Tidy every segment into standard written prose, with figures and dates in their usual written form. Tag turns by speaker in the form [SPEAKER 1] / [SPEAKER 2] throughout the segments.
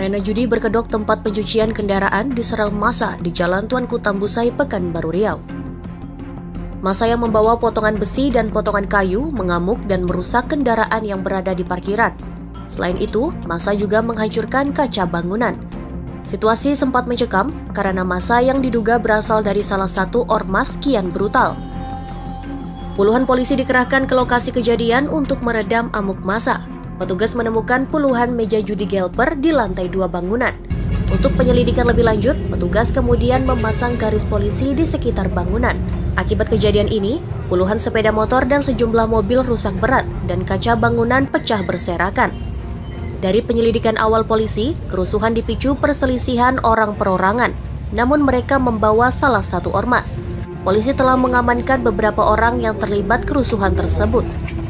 [SPEAKER 1] Arena judi berkedok tempat pencucian kendaraan diserang massa di Jalan Tuanku Tambusai, Pekanbaru Riau. Massa yang membawa potongan besi dan potongan kayu mengamuk dan merusak kendaraan yang berada di parkiran. Selain itu, massa juga menghancurkan kaca bangunan. Situasi sempat mencekam karena massa yang diduga berasal dari salah satu ormas kian brutal. Puluhan polisi dikerahkan ke lokasi kejadian untuk meredam amuk massa. Petugas menemukan puluhan meja judi gelper di lantai 2 bangunan. Untuk penyelidikan lebih lanjut, petugas kemudian memasang garis polisi di sekitar bangunan. Akibat kejadian ini, puluhan sepeda motor dan sejumlah mobil rusak berat dan kaca bangunan pecah berserakan. Dari penyelidikan awal polisi, kerusuhan dipicu perselisihan orang perorangan, namun mereka membawa salah satu ormas. Polisi telah mengamankan beberapa orang yang terlibat kerusuhan tersebut.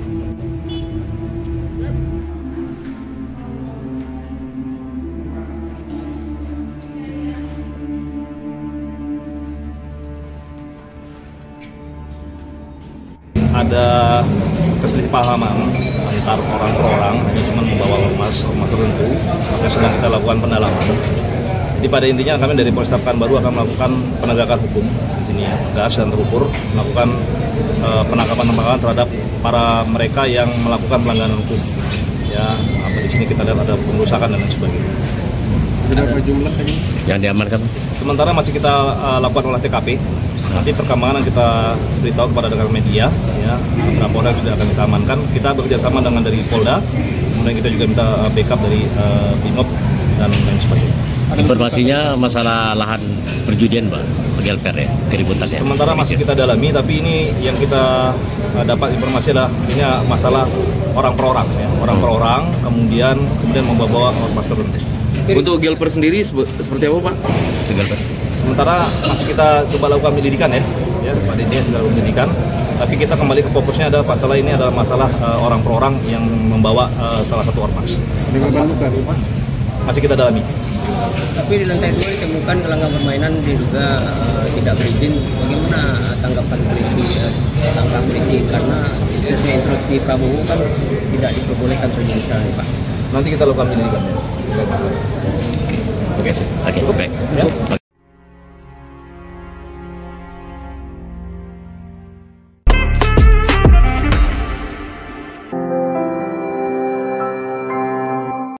[SPEAKER 2] Ada kesalahpahaman antar orang per orang, hanya cuma membawa ormas tertentu, yang sedang kita lakukan pendalaman. Jadi pada intinya kami dari Polres Pekanbaru akan melakukan penegakan hukum di sini ya, tegas dan terukur, melakukan penangkapan terhadap para mereka yang melakukan pelanggaran hukum. Ya, di sini kita lihat ada pengerusakan dan lain sebagainya.
[SPEAKER 3] Berapa jumlah yang diamankan?
[SPEAKER 2] Sementara masih kita lakukan olah TKP. Nanti perkembangan yang kita beritahu kepada rekan media, ya, beberapa orang sudah akan kita amankan. Kita bekerjasama dengan dari Polda, kemudian kita juga minta backup dari Bimob dan lain sebagainya.
[SPEAKER 3] Informasinya masalah lahan perjudian, Pak, gelper ya, keributan ya.
[SPEAKER 2] Sementara masih kita dalami, tapi ini yang kita dapat informasi adalah ini masalah orang per orang, ya, orang per orang, kemudian membawa ormas tertentu.
[SPEAKER 4] Untuk gelper sendiri seperti apa, Pak?
[SPEAKER 3] Gelper.
[SPEAKER 2] Sementara masih kita coba lakukan penyelidikan ya pada ini sudah penyelidikan. Tapi kita kembali ke fokusnya adalah masalah ini adalah masalah orang per orang yang membawa salah satu ormas. Masih kita dalami.
[SPEAKER 5] Tapi di lantai 2 ditemukan gelanggang permainan diduga tidak berizin. Bagaimana tanggapan polisi tentang polisi karena instruksi Prabowo kan tidak diperbolehkan terjadi, Pak.
[SPEAKER 2] Nanti kita lakukan penyelidikan.
[SPEAKER 3] Oke, baik.